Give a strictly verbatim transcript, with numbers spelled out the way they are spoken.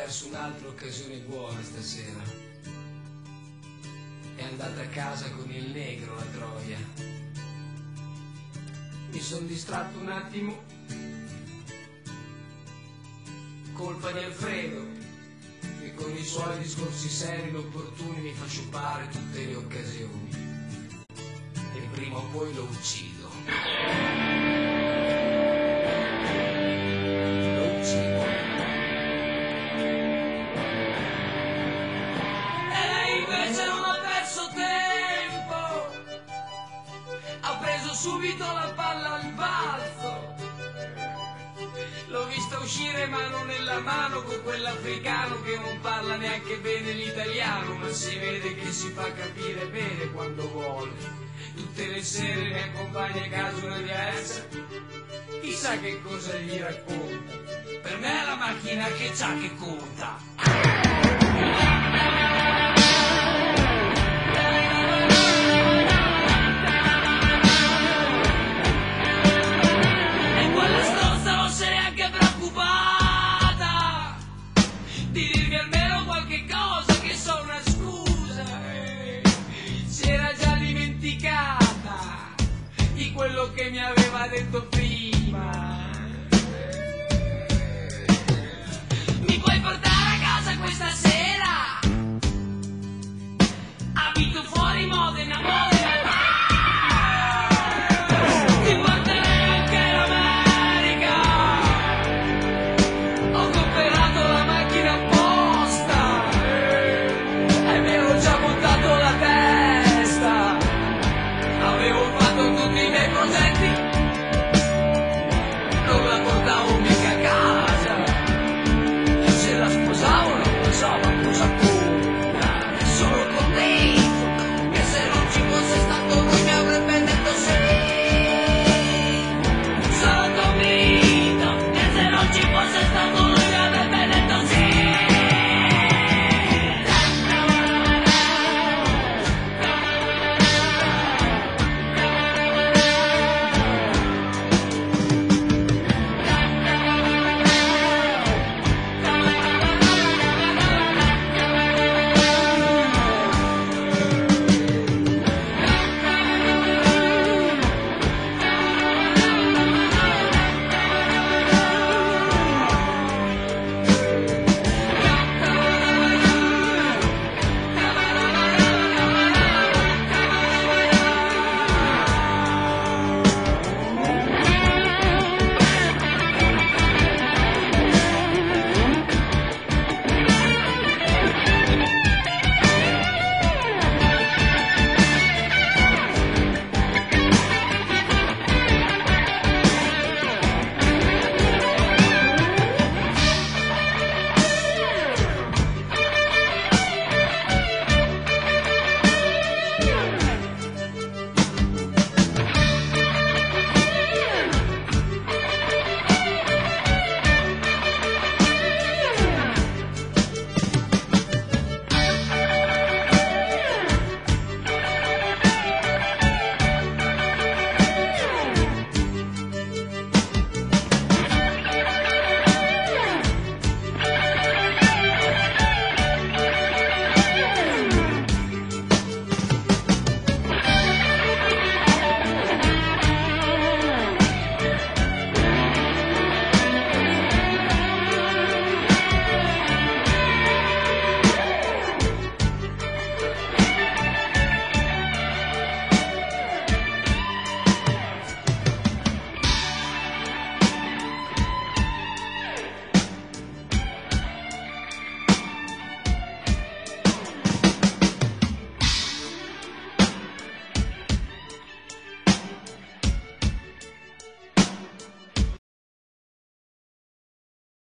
perso un'altra occasione buona stasera. È andata a casa con il negro, la troia. Mi son distratto un attimo, colpa di Alfredo, che con i suoi discorsi seri e opportuni mi fa sciupare tutte le occasioni. E prima o poi lo uccido. Subito la palla al balzo, l'ho vista uscire mano nella mano con quell'africano che non parla neanche bene l'italiano, ma si vede che si fa capire bene quando vuole. Tutte le sere mi accompagna a casa una diversa, chissà che cosa gli racconta. Per me è la macchina che c'ha che conta. Di dirmi almeno qualche cosa, che so una scusa, eh. Si era già dimenticata di quello che mi aveva detto prima.